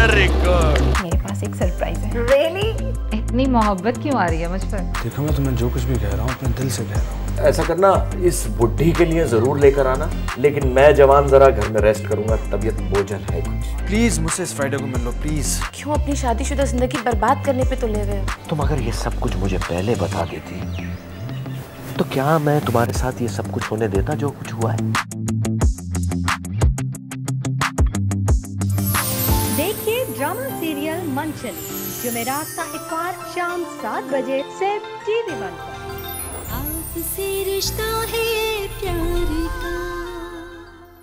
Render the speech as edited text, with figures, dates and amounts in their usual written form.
Very good. मेरे पास एक surprise है। रियली? इतनी मोहब्बत क्यों आ रही है मुझ पर? देखो मैं तुम्हें जो कुछ भी कह रहा हूँ अपने दिल से कह रहा हूँ। ऐसा करना, इस बुढ़ी के लिए जरूर लेकर आना, लेकिन मैं जवान जरा घर में रेस्ट करूंगा, तबीयत बोझल है कुछ। प्लीज मुझसे इस फ्राइडे को मिल लो प्लीज। क्यों अपनी शादीशुदा जिंदगी बर्बाद करने पे तुले हुए हो? तुम अगर ये सब कुछ मुझे पहले बता देती तो क्या मैं तुम्हारे साथ ये सब कुछ होने देता जो कुछ हुआ है। देखिए ड्रामा सीरियल मंचन जुमेरात का इतवार शाम 7 बजे सिर्फ TV1 पर। आपसे रिश्ता है प्यार